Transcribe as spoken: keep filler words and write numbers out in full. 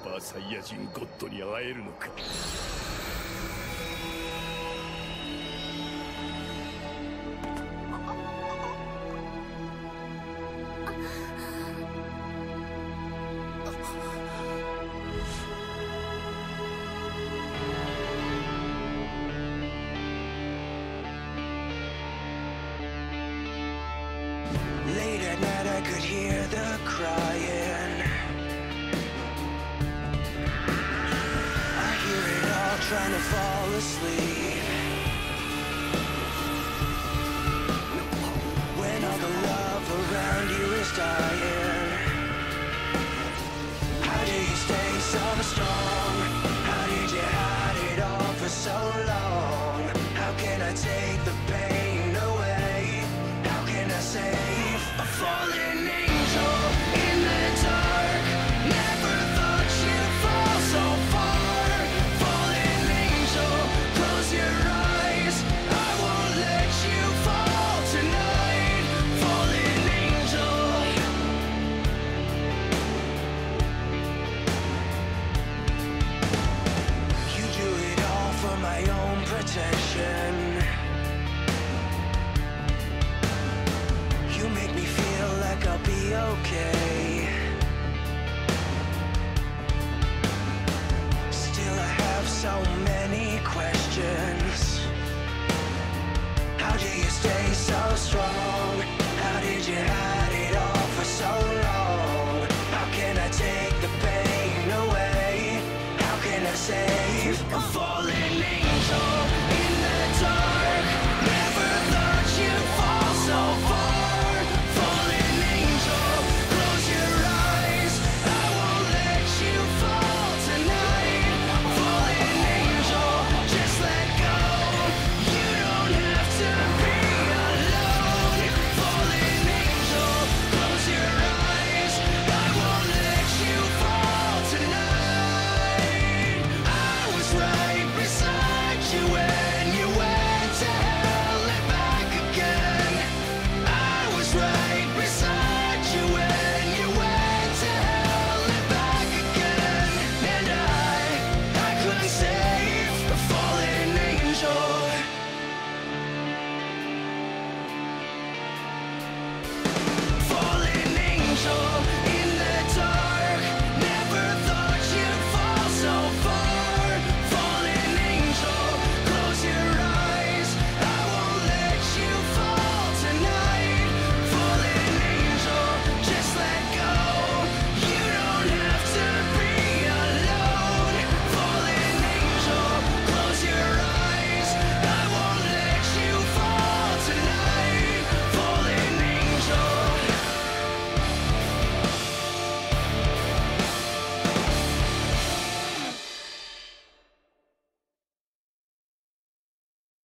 パーサイヤ人ゴッドに会えるのか。 Late at night I could hear the crying. I hear it all trying to fall asleep. When all the love around you is dying, how do you stay so strong? How did you hide it all for so long? How can I take the pain away? How can I save a fallen angel in the dark? Never thought you'd fall so far. Fallen angel, close your eyes. I won't let you fall tonight. Fallen angel. You do it all for my own protection. You make me feel like I'll be okay.